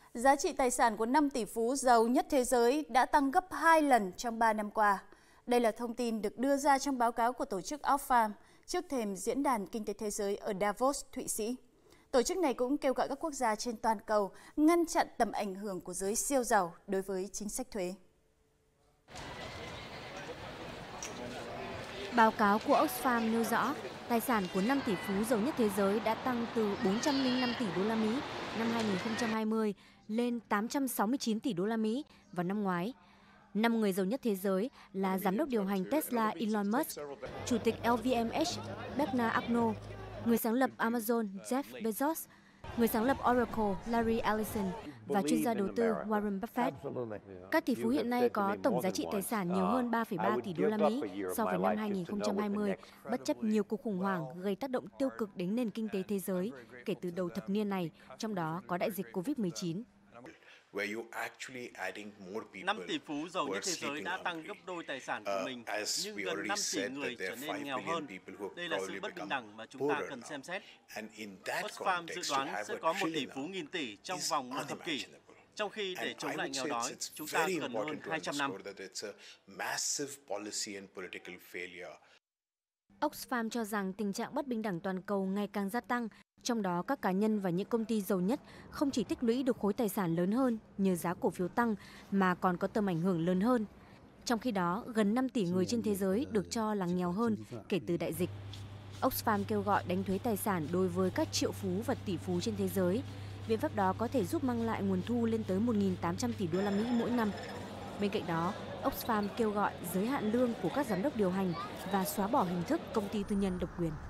Giá trị tài sản của 5 tỷ phú giàu nhất thế giới đã tăng gấp 2 lần trong 3 năm qua. Đây là thông tin được đưa ra trong báo cáo của tổ chức Oxfam trước thềm Diễn đàn Kinh tế Thế giới ở Davos, Thụy Sĩ. Tổ chức này cũng kêu gọi các quốc gia trên toàn cầu ngăn chặn tầm ảnh hưởng của giới siêu giàu đối với chính sách thuế. Báo cáo của Oxfam nêu rõ, tài sản của 5 tỷ phú giàu nhất thế giới đã tăng từ 405 tỷ đô la Mỹ năm 2020 lên 869 tỷ đô la Mỹ vào năm ngoái. 5 người giàu nhất thế giới là giám đốc điều hành Tesla Elon Musk, chủ tịch LVMH Bernard Arnault, người sáng lập Amazon Jeff Bezos, người sáng lập Oracle Larry Ellison và chuyên gia đầu tư Warren Buffett. Các tỷ phú hiện nay có tổng giá trị tài sản nhiều hơn 3,3 tỷ đô la Mỹ so với năm 2020, bất chấp nhiều cuộc khủng hoảng gây tác động tiêu cực đến nền kinh tế thế giới kể từ đầu thập niên này, trong đó có đại dịch COVID-19. 5 tỷ phú giàu nhất thế giới đã tăng gấp đôi tài sản của mình, nhưng gần 5 tỷ người trở nên nghèo hơn. Đây là sự bất bình đẳng mà chúng ta cần xem xét. Oxfam dự đoán sẽ có 1 tỷ phú nghìn tỷ trong vòng một thập kỷ, trong khi để chống lại nghèo đói, chúng ta cần hơn 200 năm. Oxfam cho rằng tình trạng bất bình đẳng toàn cầu ngày càng gia tăng, trong đó các cá nhân và những công ty giàu nhất không chỉ tích lũy được khối tài sản lớn hơn nhờ giá cổ phiếu tăng mà còn có tầm ảnh hưởng lớn hơn. Trong khi đó, gần 5 tỷ người trên thế giới được cho là nghèo hơn kể từ đại dịch. Oxfam kêu gọi đánh thuế tài sản đối với các triệu phú và tỷ phú trên thế giới. Biện pháp đó có thể giúp mang lại nguồn thu lên tới 1.800 tỷ đô la Mỹ mỗi năm. Bên cạnh đó, Oxfam kêu gọi giới hạn lương của các giám đốc điều hành và xóa bỏ hình thức công ty tư nhân độc quyền.